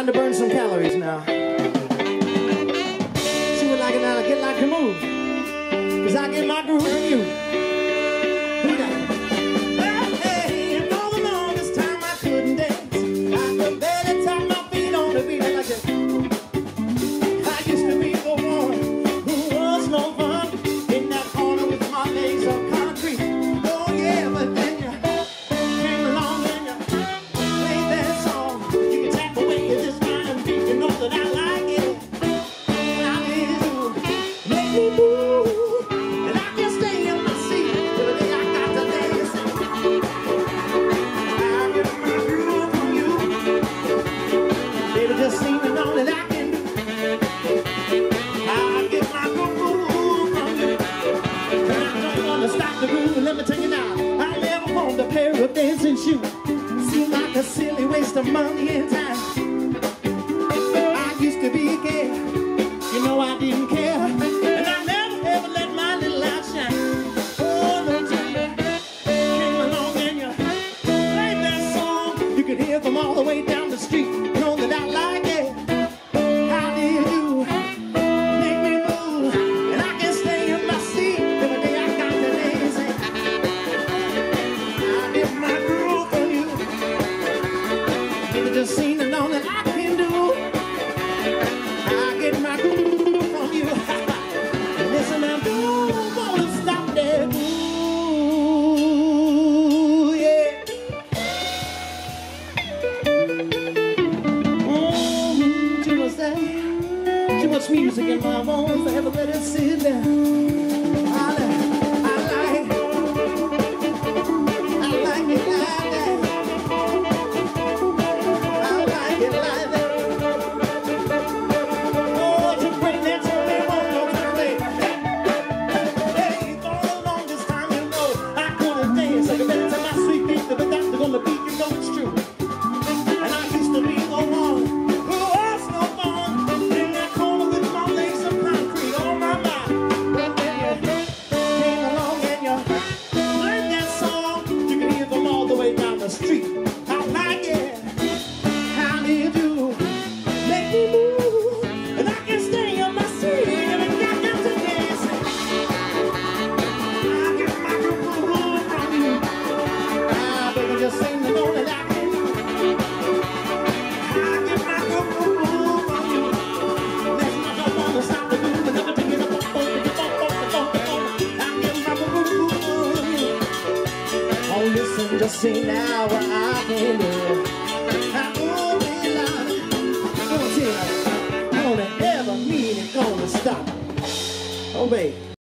to burn some calories now. See what I can get like to move. Cause I get my groove from you. Who got it? Well, hey, and for the longest time I couldn't dance. I could barely tap my feet on the beat like that. I used to be the one who was no fun in that corner with my legs on concrete. Oh yeah, but then you came along and you played that song. You can tap away at this kind of beat. You know that I like it. How did you make me move? And I can stay in my seat till the day I got to dance. I get my groove from you. Baby, just sing it on that I can do. I get my groove from you. And I don't want to stop the groove. Let me tell you now, I never owned a pair of dancing shoes. Seemed like a silly waste of money and time. I used to be a kid, you know I didn't care. And I never ever let my little light shine. Oh, no, till you came along and you played that song. You could hear from all the way down the street. You know that I like it. How did you make me move? And I can stay in my seat every day I got to dance. I get my groove from you. Baby, just sing it on that I can do. I get my groove from you. Listen, I don't wanna stop that groove, yeah. Too much that, too much music in my bones. I ever let it sit down. I like it like that. I like it like that. Oh, you bring that to me one more time, baby. Hey, for the longest time, you know, I couldn't dance. Like a minute to my sweet feet, but that's gonna be, you know it's true. And I used to be the one who was no fun in that corner with my legs of concrete on my mind. But then you came along and you played that song. You could hear them all the way down the street. I like it. How did you make me move? And I can stay on my seat and I got to dance. I get my groove from you. Ah, baby, just sing the note that I can do. I get my groove from you. Next month I wanna stop the groove and never take it up. I get my groove from you. Oh, listen, just see now what I can do. I won't be lying. I'm gonna tell you, I don't ever mean it gonna stop. Oh, babe.